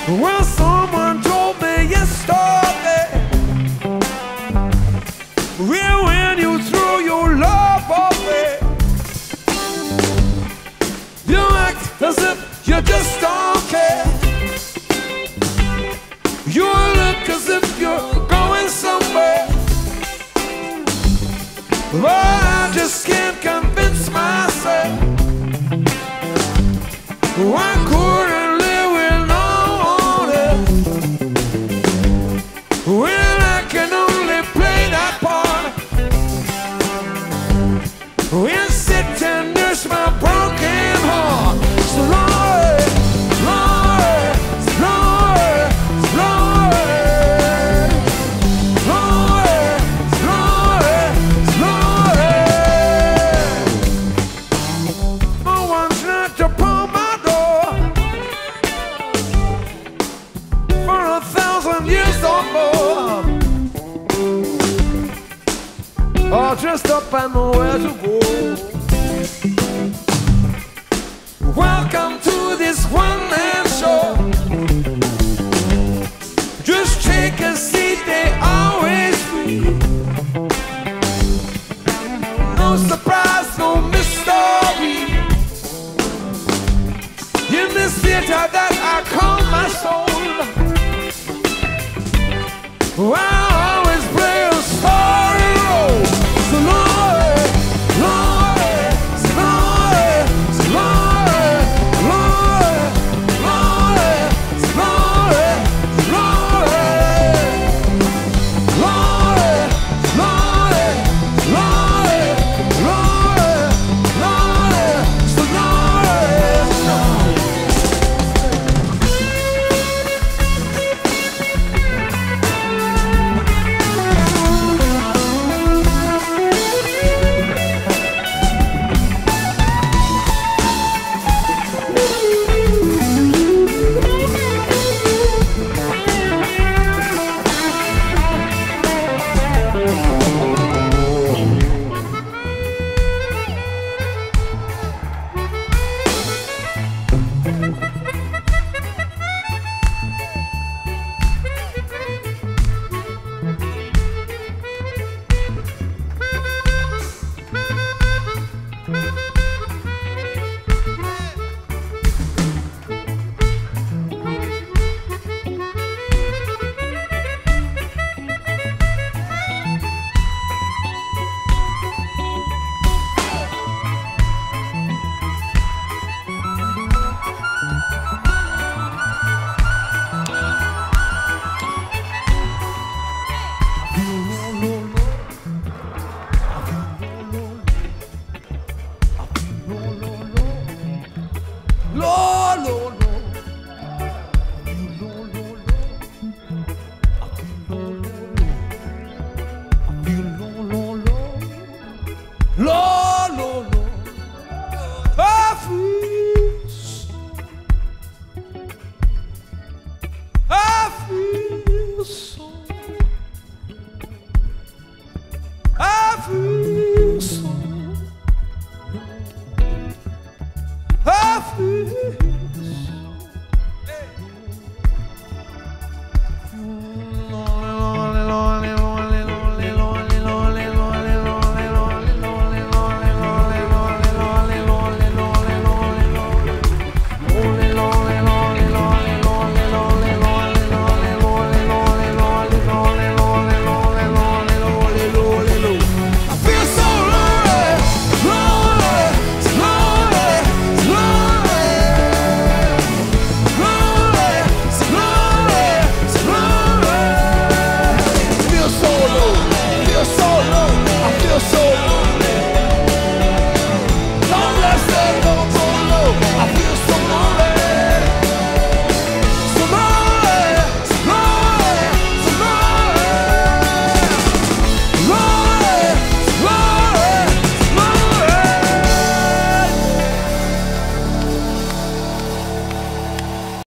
Well, someone told me yesterday, well, when you throw your love away, you act as if you just don't care. You look as if you're going somewhere. Well, I just can't convince myself I couldn't live with no one else. Well, I can only play that part. Well, sit and nurse my broken heart. So Lord, Lord, Lord, Lord, Lord, Lord, Lord. No one's not upon my door for 1,000 years or more. All dressed up, I know where to go. Welcome to this one-man show. Just take a seat, they always free. No surprise, no mystery. In this theater that I call my soul, I always play a story role. So Lord, Lord, Lord, Lord, Lord, Lord, I feel so low,